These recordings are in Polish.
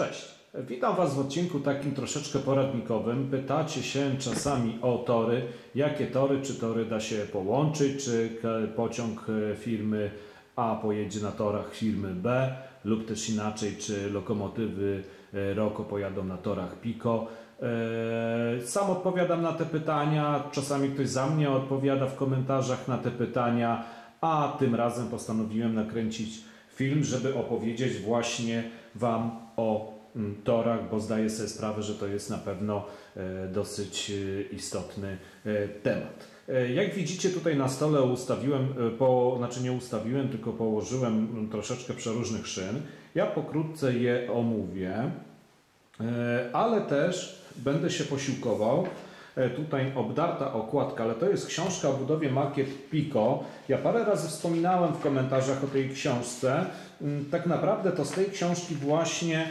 Cześć, witam Was w odcinku takim troszeczkę poradnikowym. Pytacie się czasami o tory, jakie tory, czy tory da się połączyć, czy pociąg firmy A pojedzie na torach firmy B, lub też inaczej, czy lokomotywy Roko pojadą na torach Pico. Sam odpowiadam na te pytania, czasami ktoś za mnie odpowiada w komentarzach na te pytania, a tym razem postanowiłem nakręcić film, żeby opowiedzieć właśnie Wam o torach, bo zdaję sobie sprawę, że to jest na pewno dosyć istotny temat. Jak widzicie, tutaj na stole tylko położyłem troszeczkę przeróżnych szyn. Ja pokrótce je omówię, ale też będę się posiłkował. Tutaj obdarta okładka, ale to jest książka o budowie makiet Pico. Ja parę razy wspominałem w komentarzach o tej książce. Tak naprawdę to z tej książki właśnie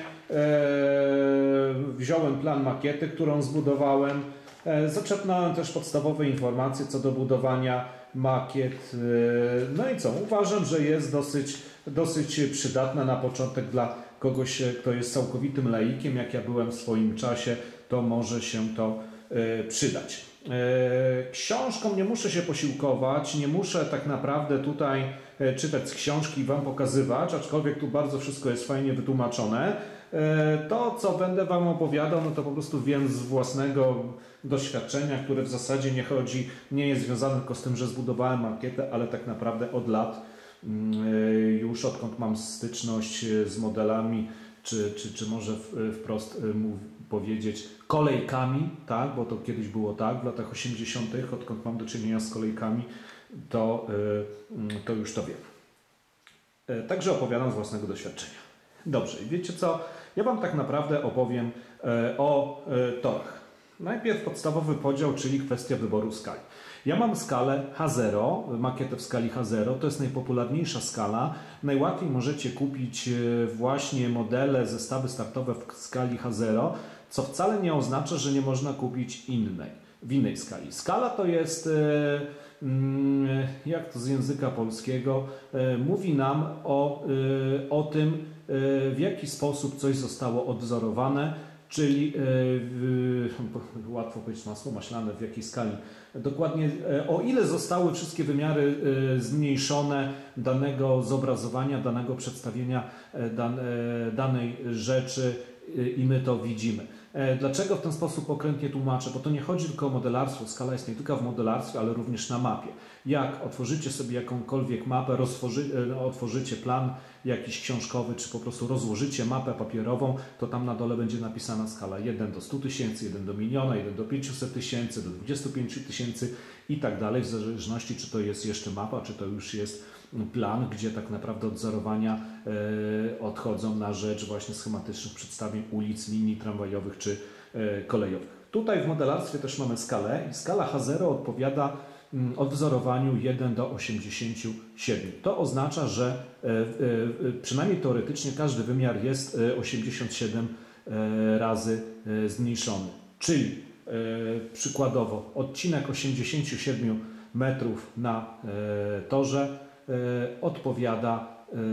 wziąłem plan makiety, którą zbudowałem. Zaczerpnąłem też podstawowe informacje co do budowania makiet. No i co? Uważam, że jest dosyć przydatna na początek dla kogoś, kto jest całkowitym laikiem, jak ja byłem w swoim czasie, to może się to przydać. Książką nie muszę się posiłkować, nie muszę tak naprawdę tutaj czytać z książki i Wam pokazywać, aczkolwiek tu bardzo wszystko jest fajnie wytłumaczone. To, co będę Wam opowiadał, no to po prostu wiem z własnego doświadczenia, które w zasadzie nie jest związane tylko z tym, że zbudowałem makietę, ale tak naprawdę od lat, już odkąd mam styczność z modelami, czy może wprost powiedzieć kolejkami, tak? Bo to kiedyś było tak, w latach 80., odkąd mam do czynienia z kolejkami, to już to wiem. Także opowiadam z własnego doświadczenia. Dobrze, i wiecie co? Ja Wam tak naprawdę opowiem o torach. Najpierw podstawowy podział, czyli kwestia wyboru skali. Ja mam skalę H0, makietę w skali H0, to jest najpopularniejsza skala. Najłatwiej możecie kupić właśnie modele, zestawy startowe w skali H0, co wcale nie oznacza, że nie można kupić w innej skali. Skala to jest, jak to z języka polskiego, mówi nam o tym, w jaki sposób coś zostało odwzorowane, czyli łatwo powiedzieć masło maślane, w jakiej skali. Dokładnie o ile zostały wszystkie wymiary zmniejszone danego zobrazowania, danego przedstawienia danej rzeczy i my to widzimy. Dlaczego w ten sposób okrętnie tłumaczę? Bo to nie chodzi tylko o modelarstwo. Skala jest nie tylko w modelarstwie, ale również na mapie. Jak otworzycie sobie jakąkolwiek mapę, otworzycie plan jakiś książkowy, czy po prostu rozłożycie mapę papierową, to tam na dole będzie napisana skala 1 do 100 tysięcy, 1 do miliona, 1 do 500 tysięcy, do 25 tysięcy i tak dalej, w zależności czy to jest jeszcze mapa, czy to już jest plan, gdzie tak naprawdę odwzorowania odchodzą na rzecz właśnie schematycznych przedstawień ulic, linii tramwajowych czy kolejowych. Tutaj w modelarstwie też mamy skalę i skala H0 odpowiada odwzorowaniu 1 do 87. To oznacza, że przynajmniej teoretycznie każdy wymiar jest 87 razy zmniejszony. Czyli przykładowo odcinek 87 metrów na torze odpowiada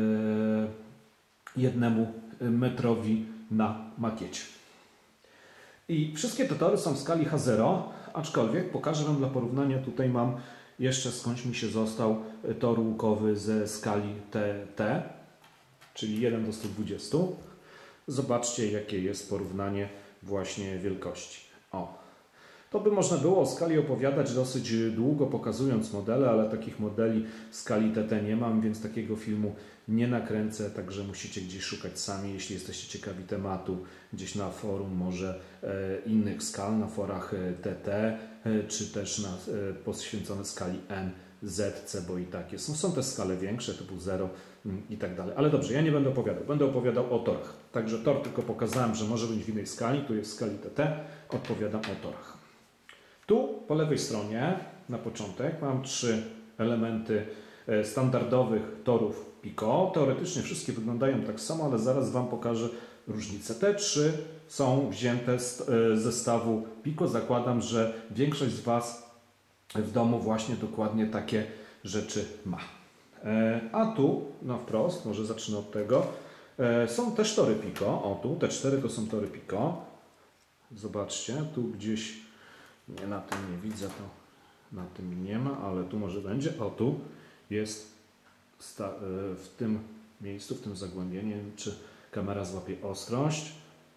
1 metrowi na makiecie. I wszystkie te tory są w skali H0, aczkolwiek pokażę Wam dla porównania, tutaj mam jeszcze skądś mi się został tor łukowy ze skali TT, czyli 1 do 120. Zobaczcie, jakie jest porównanie właśnie wielkości. To by można było o skali opowiadać dosyć długo, pokazując modele, ale takich modeli w skali TT nie mam, więc takiego filmu nie nakręcę, także musicie gdzieś szukać sami, jeśli jesteście ciekawi tematu, gdzieś na forum może innych skal, na forach TT, czy też poświęcone skali N, Z, C, bo i takie są. Są też skale większe, typu 0 i tak dalej. Ale dobrze, ja nie będę opowiadał. Będę opowiadał o torach. Także tor tylko pokazałem, że może być w innej skali, tu jest w skali TT, odpowiadam o torach. Tu po lewej stronie na początek mam 3 elementy standardowych torów Pico. Teoretycznie wszystkie wyglądają tak samo, ale zaraz Wam pokażę różnicę. Te 3 są wzięte z zestawu Pico. Zakładam, że większość z Was w domu właśnie dokładnie takie rzeczy ma. A tu na wprost, może zacznę od tego, Są też tory Pico. O tu, te 4 to są tory Pico. Zobaczcie, tu gdzieś, nie na tym nie widzę, to na tym nie ma, ale tu może będzie. O tu jest w tym miejscu, w tym zagłębieniu, czy kamera złapie ostrość.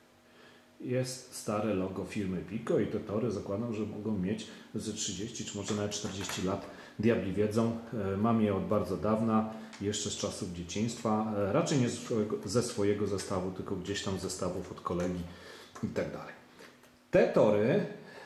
Jest stare logo firmy Pico i te tory zakładam, że mogą mieć ze 30 czy może nawet 40 lat. Diabli wiedzą, mam je od bardzo dawna, jeszcze z czasów dzieciństwa, raczej nie ze swojego zestawu, tylko gdzieś tam z zestawów od kolegi i tak dalej. Te tory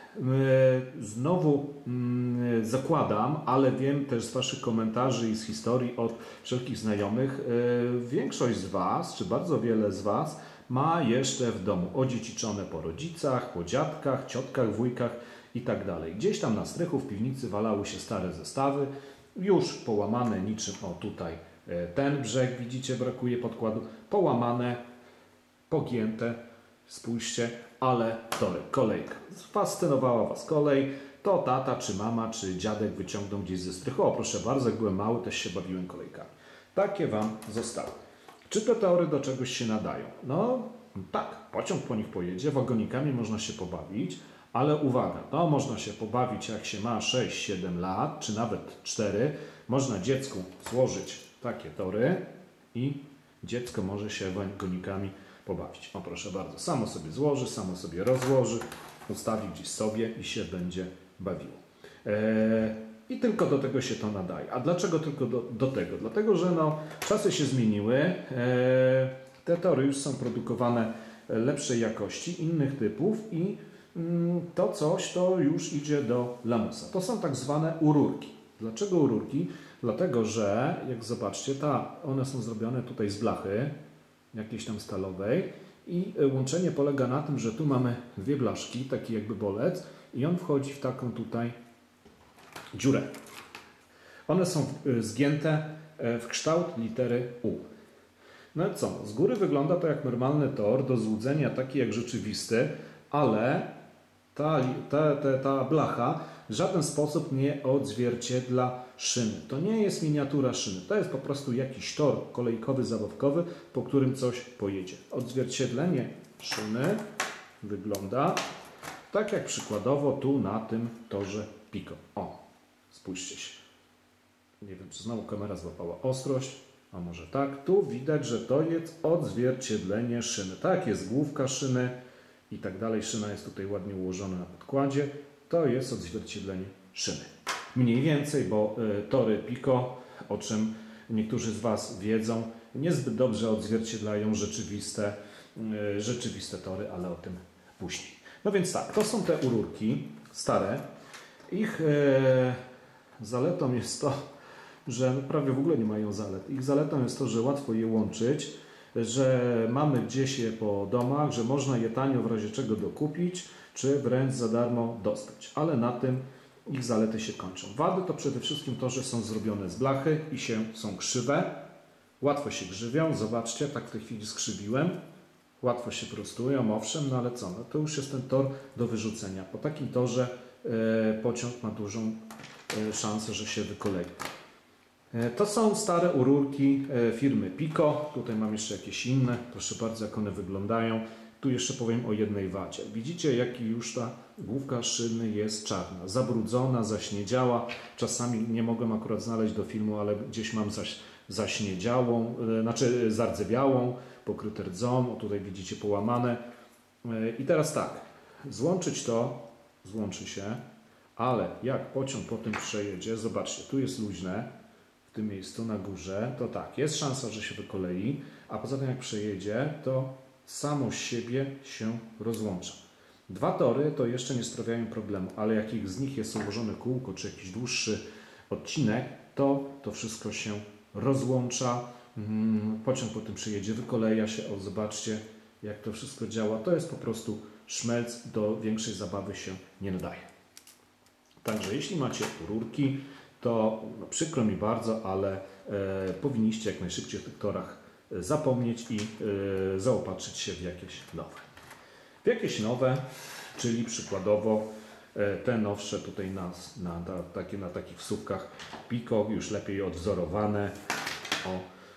znowu zakładam, ale wiem też z Waszych komentarzy i z historii od wszelkich znajomych, większość z Was, czy bardzo wiele z Was ma jeszcze w domu odziedziczone po rodzicach, po dziadkach, ciotkach, wujkach i tak dalej. Gdzieś tam na strychu w piwnicy walały się stare zestawy, już połamane niczym, o tutaj ten brzeg, widzicie, brakuje podkładu, połamane, pogięte, spójrzcie, ale tory, kolejka. Fascynowała Was kolej, to tata, czy mama, czy dziadek wyciągną gdzieś ze strychu. O, proszę bardzo, jak byłem mały, też się bawiłem kolejkami. Takie Wam zostały. Czy te tory do czegoś się nadają? No tak, pociąg po nich pojedzie, wagonikami można się pobawić, ale uwaga, no można się pobawić jak się ma 6-7 lat, czy nawet 4. Można dziecku złożyć takie tory i dziecko może się wagonikami pobawić. O proszę bardzo, samo sobie złoży, samo sobie rozłoży, ustawi gdzieś sobie i się będzie bawiło. I tylko do tego się to nadaje. A dlaczego tylko do tego? Dlatego, że no, czasy się zmieniły, te tory już są produkowane lepszej jakości, innych typów i to coś to już idzie do lamusa. To są tak zwane ururki. Dlaczego ururki? Dlatego, że jak zobaczcie, one są zrobione tutaj z blachy, jakiejś tam stalowej i łączenie polega na tym, że tu mamy 2 blaszki, taki jakby bolec i on wchodzi w taką tutaj dziurę. One są zgięte w kształt litery U. No i co? Z góry wygląda to jak normalny tor, do złudzenia taki jak rzeczywisty, ale ta blacha w żaden sposób nie odzwierciedla szyny. To nie jest miniatura szyny. To jest po prostu jakiś tor kolejkowy, zabawkowy, po którym coś pojedzie. Odzwierciedlenie szyny wygląda tak jak przykładowo tu na tym torze Pico. O, spójrzcie się. Nie wiem, czy znowu kamera złapała ostrość, a może tak. Tu widać, że to jest odzwierciedlenie szyny. Tak, jest główka szyny i tak dalej. Szyna jest tutaj ładnie ułożona na podkładzie. To jest odzwierciedlenie szyny. Mniej więcej, bo tory Pico, o czym niektórzy z Was wiedzą, niezbyt dobrze odzwierciedlają rzeczywiste tory, ale o tym później. No więc tak, to są te ururki stare. Ich zaletą jest to, że prawie w ogóle nie mają zalet. Ich zaletą jest to, że łatwo je łączyć, że mamy gdzieś je po domach, że można je tanio w razie czego dokupić, czy wręcz za darmo dostać. Ale na tym ich zalety się kończą. Wady to przede wszystkim to, że są zrobione z blachy i są krzywe. Łatwo się grzywią. Zobaczcie, tak w tej chwili skrzywiłem. Łatwo się prostują, owszem, no ale co? No to już jest ten tor do wyrzucenia. Po takim torze pociąg ma dużą szansę, że się wykolei. To są stare ururki firmy Pico. Tutaj mam jeszcze jakieś inne. Proszę bardzo, jak one wyglądają. Tu jeszcze powiem o jednej wadzie. Widzicie, jaki już ta główka szyny jest czarna. Zabrudzona, zaśniedziała. Czasami nie mogłem akurat znaleźć do filmu, ale gdzieś mam zaśniedziałą, znaczy zardzewiałą, pokryte rdzą. O, tutaj widzicie połamane. I teraz tak, złączyć to, złączy się, ale jak pociąg po tym przejedzie, zobaczcie, tu jest luźne, w tym miejscu na górze, to tak, jest szansa, że się wykolei, a poza tym jak przejedzie, to samo z siebie się rozłącza. 2 tory to jeszcze nie sprawiają problemu, ale jak z nich jest ułożone kółko, czy jakiś dłuższy odcinek, to wszystko się rozłącza. Pociąg po tym przejedzie, wykoleja się. O, zobaczcie, jak to wszystko działa. To jest po prostu szmelc, do większej zabawy się nie nadaje. Także jeśli macie rurki, to no, przykro mi bardzo, ale powinniście jak najszybciej w tych torach zapomnieć i zaopatrzyć się w jakieś nowe. W jakieś nowe, czyli przykładowo te nowsze tutaj na takich wsówkach Pico, już lepiej odwzorowane. O,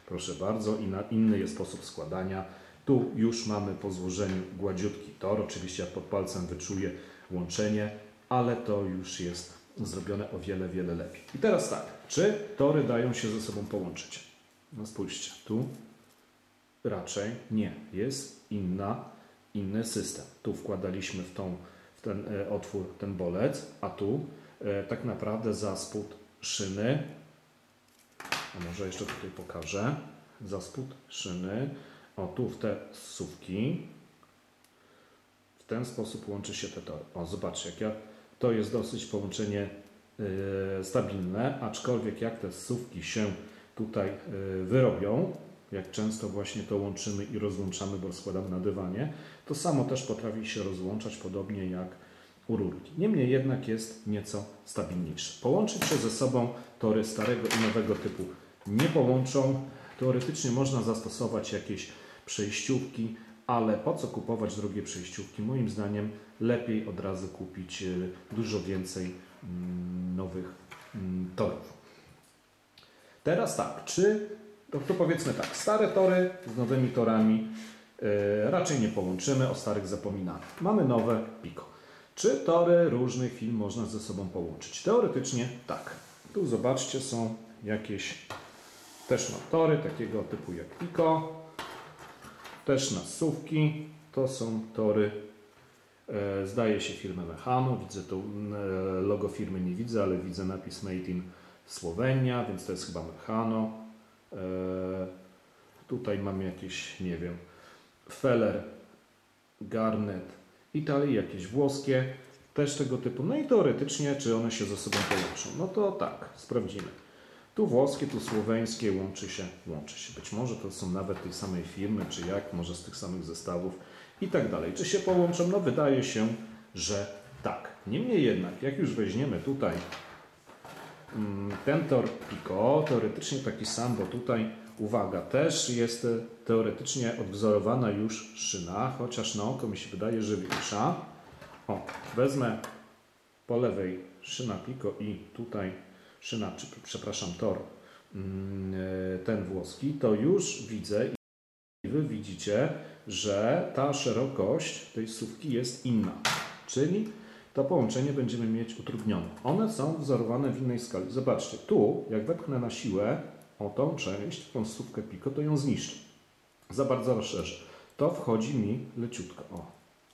Proszę bardzo, inny jest sposób składania. Tu już mamy po złożeniu gładziutki tor. Oczywiście ja pod palcem wyczuję łączenie, ale to już jest zrobione o wiele, wiele lepiej. I teraz tak, czy tory dają się ze sobą połączyć? No spójrzcie, tu raczej nie. Jest inny system. Tu wkładaliśmy w ten otwór ten bolec, a tu tak naprawdę za spód szyny, a może jeszcze tutaj pokażę, za spód szyny, o tu w te zsuwki, w ten sposób łączy się te tory. O, zobaczcie, to jest dosyć połączenie stabilne, aczkolwiek jak te zsuwki się tutaj wyrobią, jak często właśnie to łączymy i rozłączamy, bo składamy na dywanie, to samo też potrafi się rozłączać, podobnie jak u rurki. Niemniej jednak jest nieco stabilniejsze. Połączyć się ze sobą tory starego i nowego typu nie połączą. Teoretycznie można zastosować jakieś przejściówki, ale po co kupować drogie przejściówki? Moim zdaniem lepiej od razu kupić dużo więcej nowych torów. Teraz tak, to powiedzmy tak, stare tory z nowymi torami raczej nie połączymy, o starych zapominamy. Mamy nowe Pico. Czy tory różnych firm można ze sobą połączyć? Teoretycznie tak. Tu zobaczcie, są jakieś też tory takiego typu jak Pico, też na zsuwki. To są tory, zdaje się, firmy Mechano. Widzę tu logo firmy, nie widzę, ale widzę napis Made in Słowenia, więc to jest chyba Mechano. Tutaj mamy jakieś, nie wiem, Feller, Garnet, Italii, jakieś włoskie, też tego typu. No i teoretycznie, czy one się ze sobą połączą? No to tak, sprawdzimy. Tu włoskie, tu słoweńskie, łączy się. Być może to są nawet tej samej firmy, czy jak, może z tych samych zestawów i tak dalej. Czy się połączą? No wydaje się, że tak. Niemniej jednak, jak już weźmiemy tutaj ten tor Pico, teoretycznie taki sam, bo tutaj, uwaga, też jest teoretycznie odwzorowana już szyna, chociaż na oko mi się wydaje, że większa. O, wezmę po lewej szyna Pico i tutaj szyna, przepraszam, tor ten włoski, to już widzę i Wy widzicie, że ta szerokość tej zsuwki jest inna, czyli to połączenie będziemy mieć utrudnione. One są wzorowane w innej skali. Zobaczcie, tu jak wepchnę na siłę o tą część, tą zsuwkę Pico, to ją zniszczę. Za bardzo rozszerzę. To wchodzi mi leciutko. O.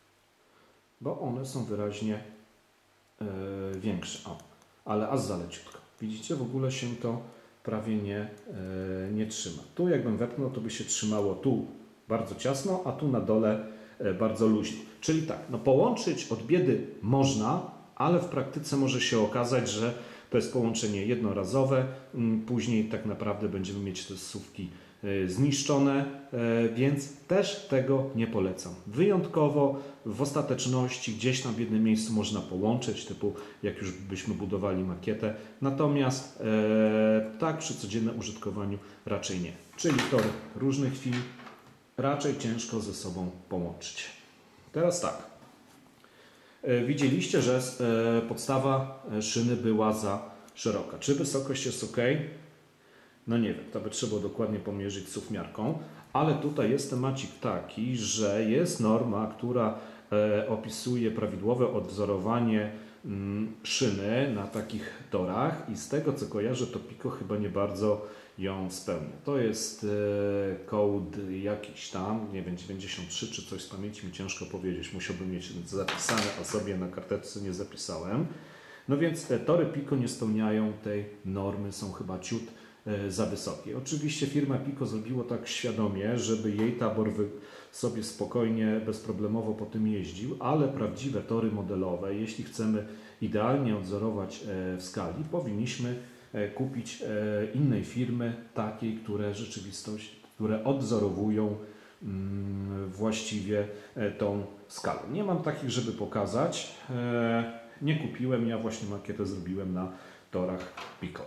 Bo one są wyraźnie większe. O. Ale aż za leciutko. Widzicie, w ogóle się to prawie nie trzyma. Tu jakbym wepchnął, to by się trzymało tu bardzo ciasno, a tu na dole bardzo luźno. Czyli tak, no połączyć od biedy można, ale w praktyce może się okazać, że to jest połączenie jednorazowe. Później tak naprawdę będziemy mieć te zsuwki zniszczone, więc też tego nie polecam. Wyjątkowo w ostateczności gdzieś tam w jednym miejscu można połączyć, typu jak już byśmy budowali makietę, natomiast tak przy codziennym użytkowaniu raczej nie. Czyli tory różnych firm raczej ciężko ze sobą połączyć. Teraz tak. Widzieliście, że podstawa szyny była za szeroka. Czy wysokość jest ok? No nie wiem, to by trzeba dokładnie pomierzyć suwmiarką, ale tutaj jest temacik taki, że jest norma, która opisuje prawidłowe odwzorowanie szyny na takich torach i z tego co kojarzę, to Pico chyba nie bardzo ją spełnia. To jest code jakiś tam, nie wiem, 93 czy coś z pamięci mi ciężko powiedzieć, musiałbym mieć zapisane, a sobie na karteczce nie zapisałem. No więc tory Pico nie spełniają tej normy, są chyba ciut za wysokie. Oczywiście firma Pico zrobiło tak świadomie, żeby jej tabor sobie spokojnie, bezproblemowo po tym jeździł, ale prawdziwe tory modelowe, jeśli chcemy idealnie odwzorować w skali, powinniśmy kupić innej firmy, takiej, które odwzorowują właściwie tą skalę. Nie mam takich, żeby pokazać. Nie kupiłem, ja właśnie makietę zrobiłem na torach Pico.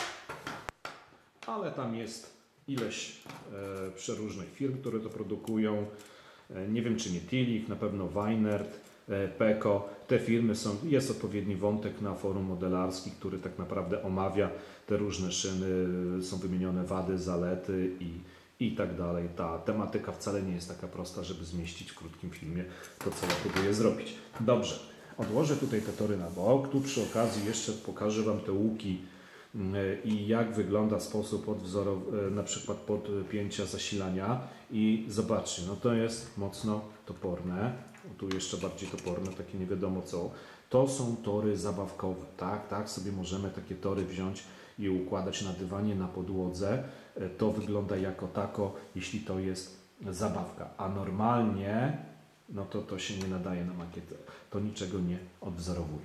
Ale tam jest ileś przeróżnych firm, które to produkują. Nie wiem, czy nie Tillich, na pewno Weinert, Peko. te firmy jest odpowiedni wątek na forum modelarski, który tak naprawdę omawia te różne szyny, są wymienione wady, zalety i tak dalej. Ta tematyka wcale nie jest taka prosta, żeby zmieścić w krótkim filmie to, co ja próbuję zrobić. Dobrze, odłożę tutaj te tory na bok. Tu przy okazji jeszcze pokażę Wam te łuki i jak wygląda sposób na przykład podpięcia zasilania. I zobaczcie, no to jest mocno toporne. Tu jeszcze bardziej toporne, takie nie wiadomo co. To są tory zabawkowe, tak sobie możemy takie tory wziąć i układać na dywanie, na podłodze. To wygląda jako tako, jeśli to jest zabawka, a normalnie no to się nie nadaje na makietę, to niczego nie odwzorowuje.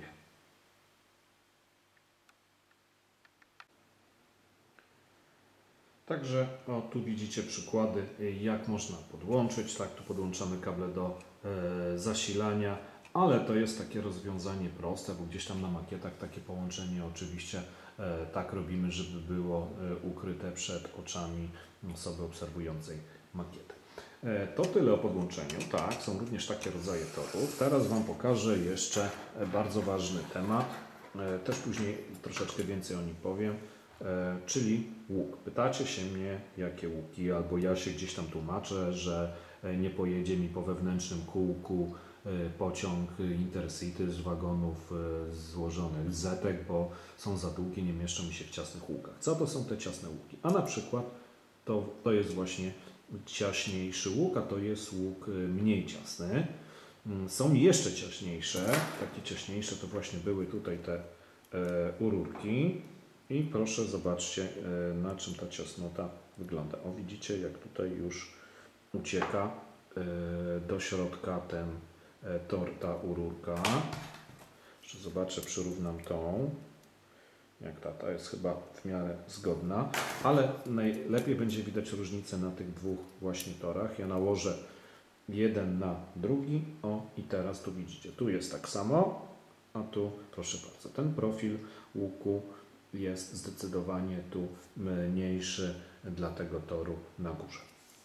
Także tu widzicie przykłady, jak można podłączyć. Tak, tu podłączamy kable do zasilania, ale to jest takie rozwiązanie proste, bo gdzieś tam na makietach takie połączenie oczywiście tak robimy, żeby było ukryte przed oczami osoby obserwującej makietę. To tyle o podłączeniu. Tak, są również takie rodzaje torów. Teraz Wam pokażę jeszcze bardzo ważny temat. Też później troszeczkę więcej o nim powiem. Czyli łuk. Pytacie się mnie, jakie łuki, albo ja się gdzieś tam tłumaczę, że nie pojedzie mi po wewnętrznym kółku pociąg Intercity z wagonów złożonych z zetek, bo są za długie, nie mieszczą mi się w ciasnych łukach. Co to są te ciasne łuki? A na przykład to jest właśnie ciaśniejszy łuk, a to jest łuk mniej ciasny. Są jeszcze ciaśniejsze. Takie ciaśniejsze to właśnie były tutaj te ururki. I proszę zobaczcie, na czym ta ciasnota wygląda. O, widzicie, jak tutaj już ucieka do środka ta ururka. Jeszcze zobaczę, przyrównam tą. Jak ta jest chyba w miarę zgodna, ale najlepiej będzie widać różnicę na tych dwóch właśnie torach. Ja nałożę jeden na drugi. O, i teraz tu widzicie, tu jest tak samo, a tu proszę bardzo, ten profil łuku jest zdecydowanie tu mniejszy dla tego toru na górze.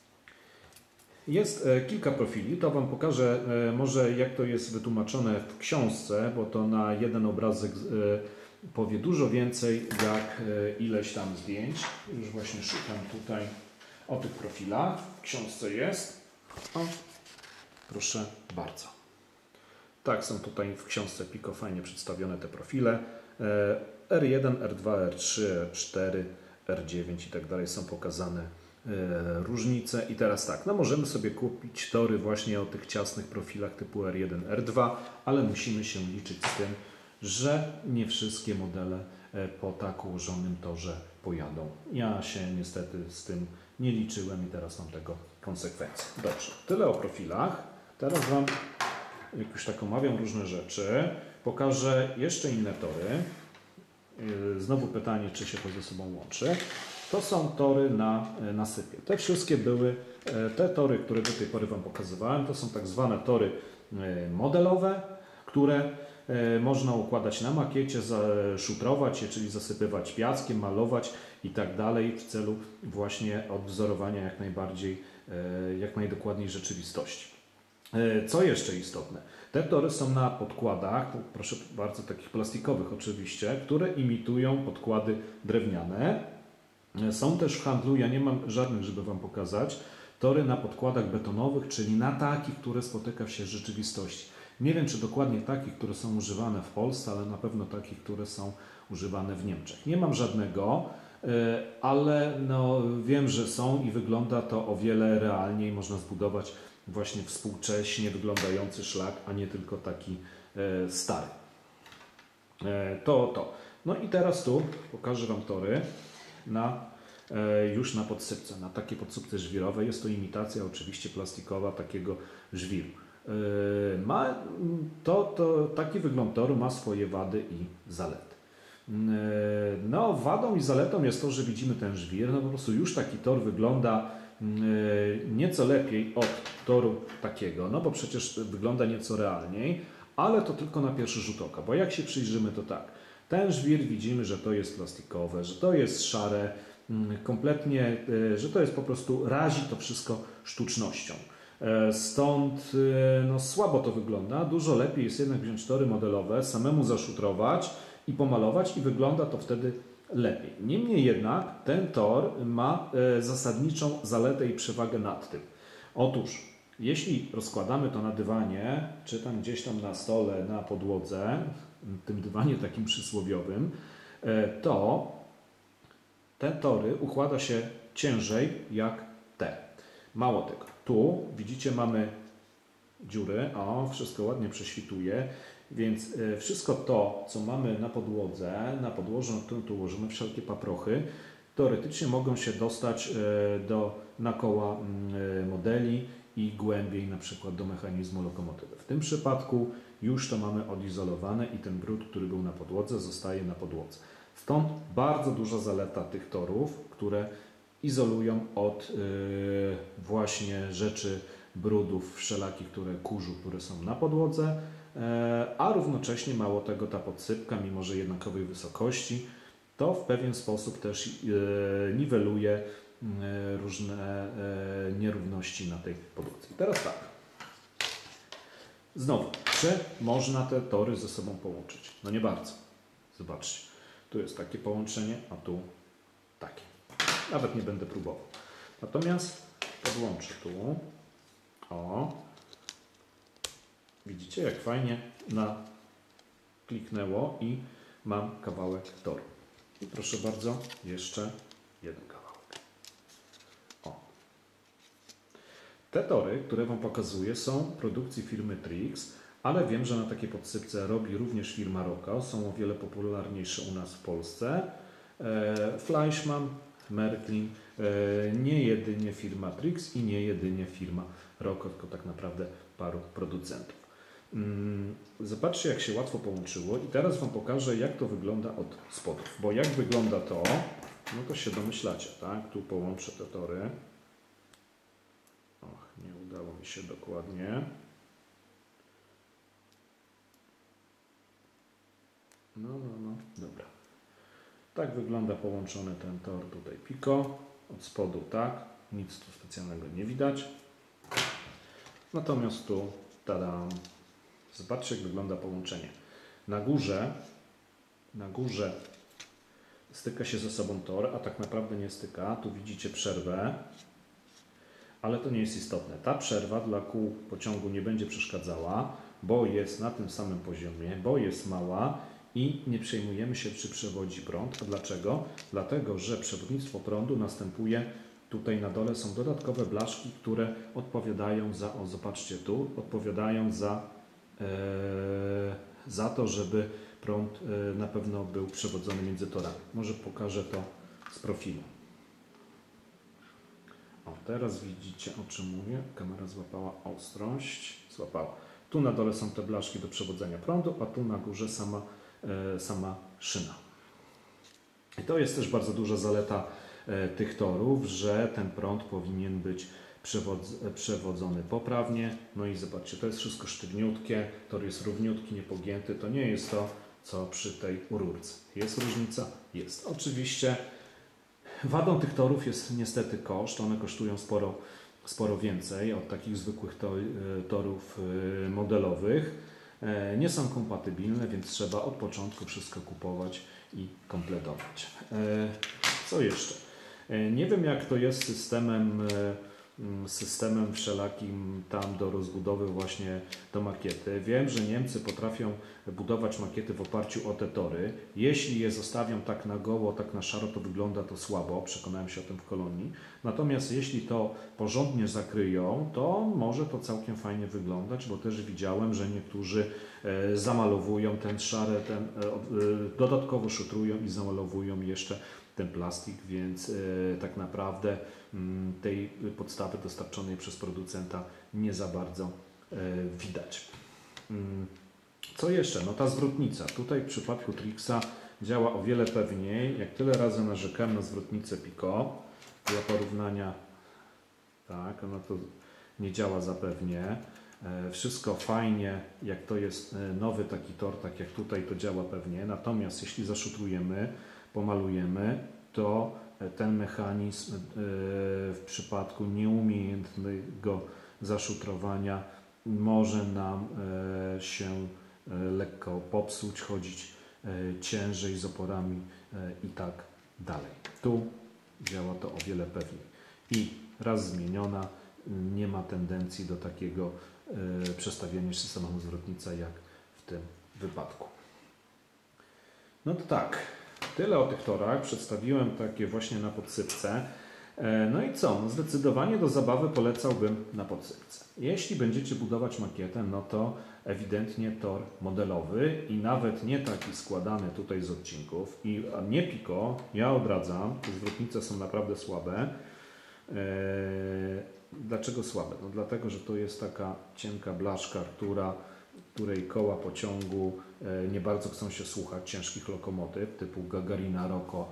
Jest kilka profili, to Wam pokażę może jak to jest wytłumaczone w książce, bo to na jeden obrazek powie dużo więcej jak ileś tam zdjęć. Już właśnie szukam tutaj o tych profilach. W książce jest. O, proszę bardzo. Tak, są tutaj w książce Pico fajnie przedstawione te profile. R1, R2, R3, R4, R9 i tak dalej są pokazane różnice. I teraz tak, no możemy sobie kupić tory właśnie o tych ciasnych profilach typu R1, R2, ale musimy się liczyć z tym, że nie wszystkie modele po tak ułożonym torze pojadą. Ja się niestety z tym nie liczyłem i teraz mam tego konsekwencje. Dobrze, tyle o profilach. Teraz Wam, jak już tak omawiam różne rzeczy, pokażę jeszcze inne tory. Znowu pytanie, czy się to ze sobą łączy. To są tory na nasypie. Te wszystkie były, te tory, które do tej pory Wam pokazywałem, to są tak zwane tory modelowe, które można układać na makiecie, szutrować je, czyli zasypywać piaskiem, malować i tak dalej w celu właśnie odwzorowania jak najdokładniej rzeczywistości. Co jeszcze istotne? Te tory są na podkładach, proszę bardzo, takich plastikowych oczywiście, które imitują podkłady drewniane. Są też w handlu, ja nie mam żadnych, żeby Wam pokazać, tory na podkładach betonowych, czyli na takich, które spotyka się w rzeczywistości. Nie wiem, czy dokładnie takich, które są używane w Polsce, ale na pewno takich, które są używane w Niemczech. Nie mam żadnego, ale no, wiem, że są i wygląda to o wiele realniej. Można zbudować właśnie współcześnie wyglądający szlak, a nie tylko taki stary. No i teraz tu pokażę Wam tory już na podsypce, na takiej podsypce żwirowej. Jest to imitacja oczywiście plastikowa takiego żwiru. Taki wygląd toru ma swoje wady i zalety. No, wadą i zaletą jest to, że widzimy ten żwir. No po prostu już taki tor wygląda nieco lepiej od toru takiego, no bo przecież wygląda nieco realniej, ale to tylko na pierwszy rzut oka, bo jak się przyjrzymy, to tak, ten żwir widzimy, że to jest plastikowe, że to jest szare, kompletnie, że to jest po prostu, razi to wszystko sztucznością. Stąd no, słabo to wygląda. Dużo lepiej jest jednak wziąć tory modelowe, samemu zaszutrować i pomalować i wygląda to wtedy lepiej. Niemniej jednak ten tor ma zasadniczą zaletę i przewagę nad tym. Otóż, jeśli rozkładamy to na dywanie, czy tam gdzieś tam na stole, na podłodze, tym dywanie takim przysłowiowym, to te tory układa się ciężej jak te. Mało tego, tu widzicie mamy dziury, o, wszystko ładnie prześwituje, więc wszystko to, co mamy na podłodze, na podłożu, na którym tu ułożymy wszelkie paprochy, teoretycznie mogą się dostać na koła modeli i głębiej na przykład do mechanizmu lokomotywy. W tym przypadku już to mamy odizolowane i ten brud, który był na podłodze, zostaje na podłodze. Stąd bardzo duża zaleta tych torów, które izolują od właśnie rzeczy, brudów wszelakich, kurzu, które są na podłodze, a równocześnie mało tego ta podsypka, mimo że jednakowej wysokości, to w pewien sposób też niweluje różne nierówności na tej podłodze. I teraz tak. Znowu, czy można te tory ze sobą połączyć? No nie bardzo. Zobaczcie, tu jest takie połączenie, a tu takie. Nawet nie będę próbował. Natomiast podłączę tu. O. Widzicie, jak fajnie kliknęło i mam kawałek toru. I proszę bardzo, jeszcze jeden kawałek. O. Te tory, które Wam pokazuję, są produkcji firmy Trix, ale wiem, że na takiej podsypce robi również firma Rocco. Są o wiele popularniejsze u nas w Polsce. Fleischmann, Märklin, nie jedynie firma Trix i nie jedynie firma Rocco, tylko tak naprawdę paru producentów. Zobaczcie, jak się łatwo połączyło i teraz Wam pokażę, jak to wygląda od spodów, bo jak wygląda to, no to się domyślacie, tak? Tu połączę te tory. Och, nie udało mi się dokładnie. No, dobra. Tak wygląda połączony ten tor tutaj Pico. Od spodu tak, nic tu specjalnego nie widać. Natomiast tu, tada, zobaczcie, jak wygląda połączenie. Na górze styka się ze sobą tor, a tak naprawdę nie styka. Tu widzicie przerwę, ale to nie jest istotne. Ta przerwa dla kół pociągu nie będzie przeszkadzała, bo jest na tym samym poziomie, bo jest mała i nie przejmujemy się, czy przewodzi prąd. A dlaczego? Dlatego, że przewodnictwo prądu następuje. Tutaj na dole są dodatkowe blaszki, które odpowiadają za, o zobaczcie tu, odpowiadają za to, żeby prąd na pewno był przewodzony między torami. Może pokażę to z profilu. O, teraz widzicie, o czym mówię. Kamera złapała ostrość. Złapała. Tu na dole są te blaszki do przewodzenia prądu, a tu na górze sama szyna. I to jest też bardzo duża zaleta tych torów, że ten prąd powinien być przewodzony poprawnie. No i zobaczcie, to jest wszystko sztywniutkie, tor jest równiutki, niepogięty. To nie jest to, co przy tej rurce. Jest różnica? Jest. Oczywiście wadą tych torów jest niestety koszt. One kosztują sporo więcej od takich zwykłych torów modelowych. Nie są kompatybilne, więc trzeba od początku wszystko kupować i kompletować. Co jeszcze? Nie wiem, jak to jest systemem wszelakim tam do rozbudowy właśnie do makiety. Wiem, że Niemcy potrafią budować makiety w oparciu o te tory. Jeśli je zostawią tak na goło, tak na szaro, to wygląda to słabo. Przekonałem się o tym w Kolonii. Natomiast jeśli to porządnie zakryją, to może to całkiem fajnie wyglądać, bo też widziałem, że niektórzy zamalowują ten szary, dodatkowo szutrują i zamalowują jeszcze ten plastik, więc tak naprawdę tej podstawy dostarczonej przez producenta nie za bardzo widać. Co jeszcze? No ta zwrotnica. Tutaj w przypadku Trixa działa o wiele pewniej. Jak tyle razy narzekałem na zwrotnicę Pico, dla porównania, tak, ona to nie działa zapewnie. Wszystko fajnie, jak to jest nowy taki tor, tak jak tutaj, to działa pewnie. Natomiast jeśli zaszutrujemy, pomalujemy, to ten mechanizm w przypadku nieumiejętnego zaszutrowania może nam się lekko popsuć, chodzić ciężej z oporami i tak dalej. Tu działa to o wiele pewniej. I raz zmieniona, nie ma tendencji do takiego przestawiania się samochodu zwrotnica jak w tym wypadku. No to tak, tyle o tych torach. Przedstawiłem takie właśnie na podsypce. No i co? No zdecydowanie do zabawy polecałbym na podsypce. Jeśli będziecie budować makietę, no to ewidentnie tor modelowy i nawet nie taki składany tutaj z odcinków i nie Pico, ja odradzam, te zwrotnice są naprawdę słabe. Dlaczego słabe? No dlatego, że to jest taka cienka blaszka, której koła pociągu nie bardzo chcą się słuchać ciężkich lokomotyw typu Gagarina Rocco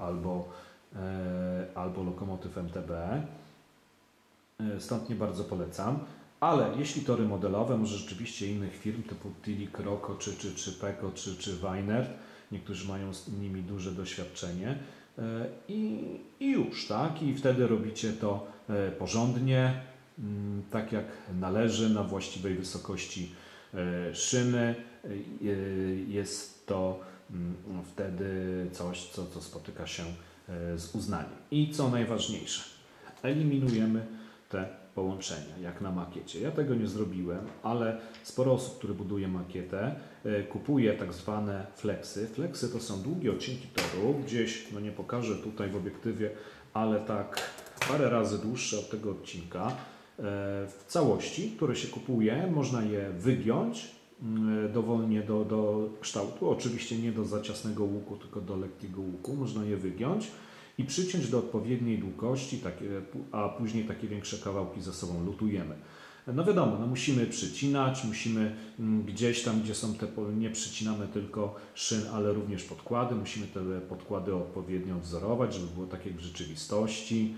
albo lokomotyw MTB. Stąd nie bardzo polecam. Ale jeśli tory modelowe, może rzeczywiście innych firm typu Tilik, Rocco, czy Peko, czy Weiner, niektórzy mają z nimi duże doświadczenie i już, tak? I wtedy robicie to porządnie, tak jak należy, na właściwej wysokości szyny. Jest to wtedy coś, co spotyka się z uznaniem. I co najważniejsze, eliminujemy te połączenia, jak na makiecie. Ja tego nie zrobiłem, ale sporo osób, które buduje makietę, kupuje tak zwane flexy. Flexy to są długie odcinki toru, gdzieś, no nie pokażę tutaj w obiektywie, ale tak parę razy dłuższe od tego odcinka. W całości, które się kupuje, można je wygiąć dowolnie do kształtu, oczywiście nie do za ciasnego łuku, tylko do lekkiego łuku, można je wygiąć i przyciąć do odpowiedniej długości, a później takie większe kawałki ze sobą lutujemy. No wiadomo, no musimy przycinać, musimy gdzieś tam, gdzie są te, nie przycinamy tylko szyn, ale również podkłady, musimy te podkłady odpowiednio wzorować, żeby było tak jak w rzeczywistości.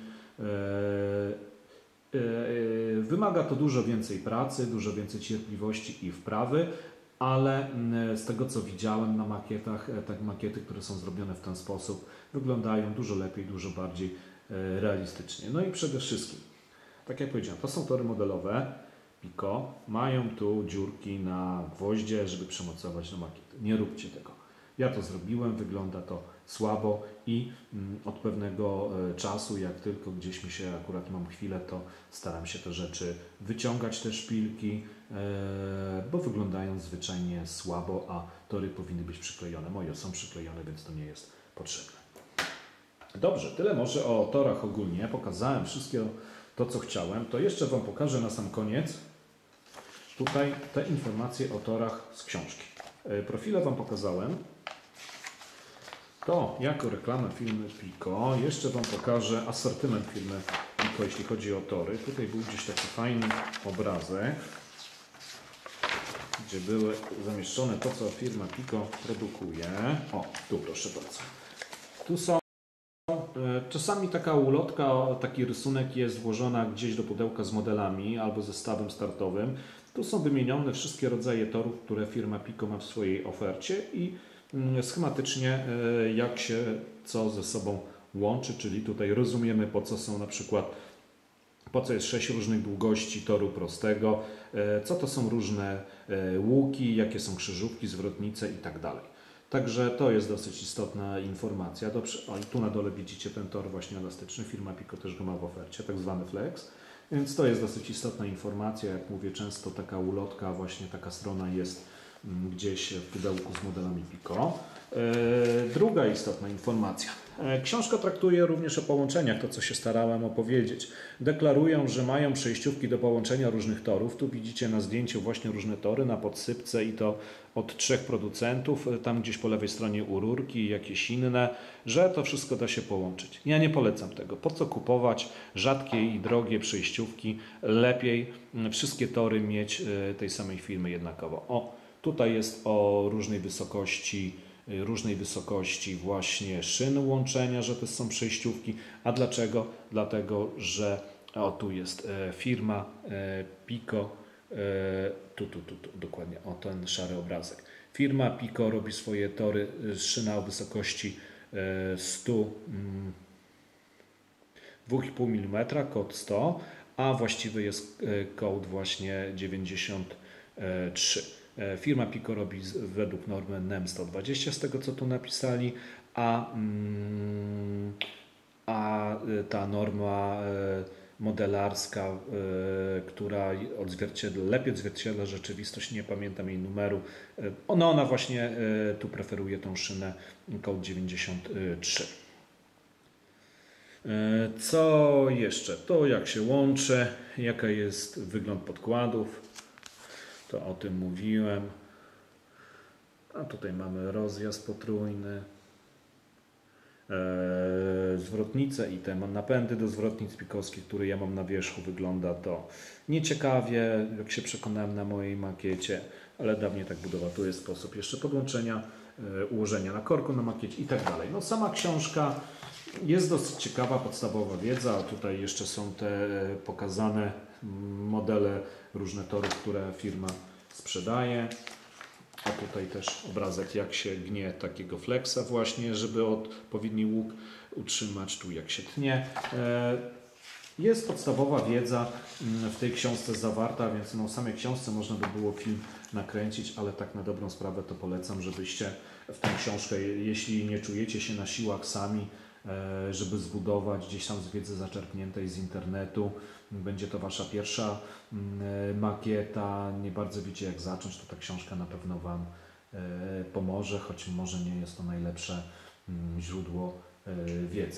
Wymaga to dużo więcej pracy, dużo więcej cierpliwości i wprawy, ale z tego co widziałem na makietach, tak makiety, które są zrobione w ten sposób, wyglądają dużo lepiej, dużo bardziej realistycznie. No i przede wszystkim, tak jak powiedziałem, to są tory modelowe Pico, mają tu dziurki na gwoździe, żeby przymocować do makiety. Nie róbcie tego. Ja to zrobiłem, wygląda to słabo i od pewnego czasu, jak tylko gdzieś mi się akurat mam chwilę, to staram się te rzeczy wyciągać, te szpilki, bo wyglądają zwyczajnie słabo, a tory powinny być przyklejone. Moje są przyklejone, więc to nie jest potrzebne. Dobrze, tyle może o torach ogólnie. Pokazałem wszystko to, co chciałem. To jeszcze Wam pokażę na sam koniec tutaj te informacje o torach z książki. Profile Wam pokazałem. To jako reklamę firmy Pico. Jeszcze Wam pokażę asortyment firmy Pico, jeśli chodzi o tory. Tutaj był gdzieś taki fajny obrazek, gdzie były zamieszczone to, co firma Pico produkuje. O, tu proszę bardzo. Tu są czasami taka ulotka, taki rysunek jest włożona gdzieś do pudełka z modelami albo zestawem startowym. Tu są wymienione wszystkie rodzaje torów, które firma Pico ma w swojej ofercie i schematycznie jak się co ze sobą łączy, czyli tutaj rozumiemy, po co są na przykład, po co jest 6 różnych długości toru prostego, co to są różne łuki, jakie są krzyżówki, zwrotnice i tak dalej. Także to jest dosyć istotna informacja. O, i tu na dole widzicie ten tor właśnie elastyczny, firma Pico też go ma w ofercie, tak zwany flex. Więc to jest dosyć istotna informacja, jak mówię, często taka ulotka, właśnie taka strona jest gdzieś w pudełku z modelami Pico. Druga istotna informacja. Książka traktuje również o połączeniach, to co się starałem opowiedzieć. Deklarują, że mają przejściówki do połączenia różnych torów. Tu widzicie na zdjęciu właśnie różne tory na podsypce i to od 3 producentów. Tam gdzieś po lewej stronie u rurki i jakieś inne, że to wszystko da się połączyć. Ja nie polecam tego. Po co kupować rzadkie i drogie przejściówki? Lepiej wszystkie tory mieć tej samej firmy jednakowo. O, tutaj jest o różnej wysokości właśnie szyn łączenia, że to są przejściówki. A dlaczego? Dlatego, że o, tu jest firma Pico, tu dokładnie, o ten szary obrazek. Firma Pico robi swoje tory z szyna o wysokości 2,5 mm, kod 100, a właściwy jest kod właśnie 93. Firma Pico robi według normy NEM 120, z tego co tu napisali, a ta norma modelarska, która lepiej odzwierciedla rzeczywistość, nie pamiętam jej numeru, ona właśnie tu preferuje tą szynę kod 93. Co jeszcze? To jak się łączy, jaki jest wygląd podkładów, to o tym mówiłem. A tutaj mamy rozjazd potrójny, zwrotnice i te napędy do zwrotnic pikowskich, które ja mam na wierzchu. Wygląda to nieciekawie, jak się przekonałem na mojej makiecie, ale dawniej tak budował. Tu jest sposób jeszcze podłączenia, ułożenia na korku na makiecie i tak dalej. No, sama książka jest dosyć ciekawa, podstawowa wiedza, a tutaj jeszcze są te pokazane modele, różne torów, które firma sprzedaje. A tutaj też obrazek, jak się gnie takiego flexa właśnie, żeby odpowiedni łuk utrzymać, tu jak się tnie. Jest podstawowa wiedza w tej książce zawarta, więc o samej książce można by było film nakręcić, ale tak na dobrą sprawę to polecam, żebyście w tę książkę, jeśli nie czujecie się na siłach sami, żeby zbudować gdzieś tam z wiedzy zaczerpniętej z internetu. Będzie to Wasza pierwsza makieta, nie bardzo wiecie jak zacząć, to ta książka na pewno Wam pomoże, choć może nie jest to najlepsze źródło wiedzy.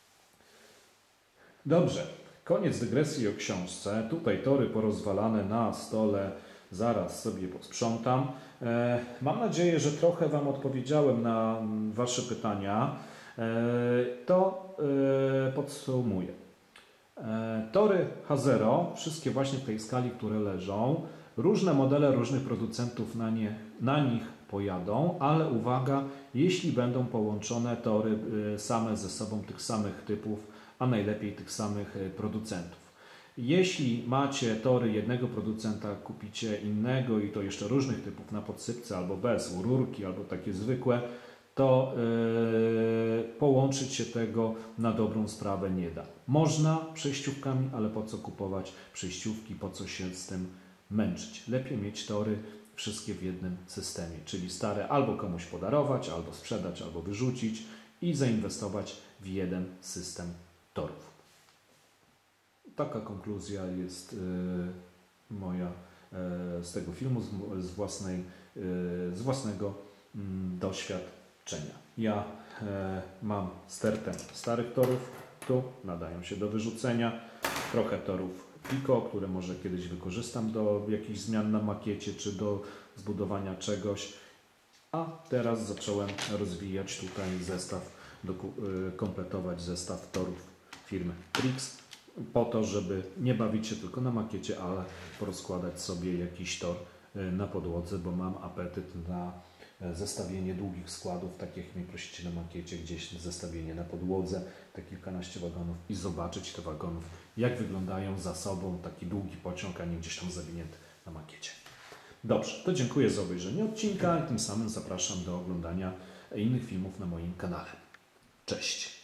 Dobrze, koniec dygresji o książce. Tutaj tory porozwalane na stole, zaraz sobie posprzątam. Mam nadzieję, że trochę Wam odpowiedziałem na Wasze pytania. To podsumuję. Tory H0, wszystkie właśnie w tej skali, które leżą, różne modele różnych producentów na nich pojadą, ale uwaga, jeśli będą połączone tory same ze sobą tych samych typów, a najlepiej tych samych producentów. Jeśli macie tory jednego producenta, kupicie innego i to jeszcze różnych typów na podsypce albo bez, u rurki albo takie zwykłe, to połączyć się tego na dobrą sprawę nie da. Można przejściówkami, ale po co kupować przejściówki, po co się z tym męczyć? Lepiej mieć tory wszystkie w jednym systemie, czyli stare albo komuś podarować, albo sprzedać, albo wyrzucić i zainwestować w jeden system torów. Taka konkluzja jest moja z tego filmu, z własnego doświadczenia. Ja mam stertę starych torów, tu nadają się do wyrzucenia, trochę torów Pico, które może kiedyś wykorzystam do jakichś zmian na makiecie, czy do zbudowania czegoś, a teraz zacząłem rozwijać tutaj zestaw, kompletować zestaw torów firmy Trix, po to, żeby nie bawić się tylko na makiecie, ale porozkładać sobie jakiś tor na podłodze, bo mam apetyt na zestawienie długich składów, tak jak mnie prosicie na makiecie, gdzieś zestawienie na podłodze, te kilkanaście wagonów i zobaczyć te wagonów, jak wyglądają za sobą, taki długi pociąg, a nie gdzieś tam zawinięty na makiecie. Dobrze, to dziękuję za obejrzenie odcinka i tym samym zapraszam do oglądania innych filmów na moim kanale. Cześć!